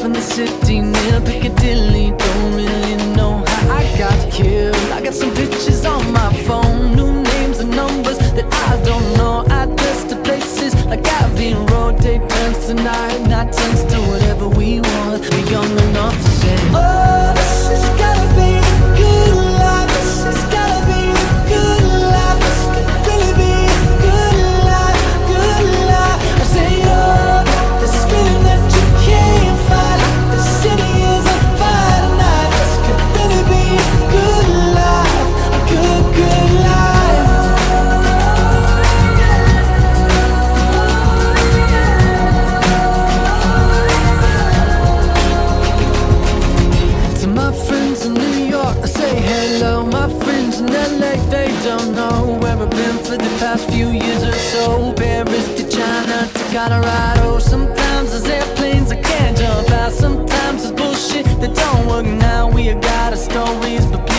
in the city near Piccadilly. Don't really know how I got here. I got some pictures on my phone, new names and numbers that I don't know. Address to places like Abbey Road. Day turns to night turns to whatever we want. We're young enough to say, oh, this has gotta be the good life. This has gotta be the good life. This could really be a good life, good life. I say, oh, this feeling that you can't fight, like the city is on fire tonight. This could really be a good life, a good, good life. To my friends in New York, I say hello. My friends in LA, they don't know where I've been for the past few years or so. Paris to China to Colorado. Sometimes there's airplanes I can't jump out. Sometimes there's bullshit that don't work now. We got our stories, but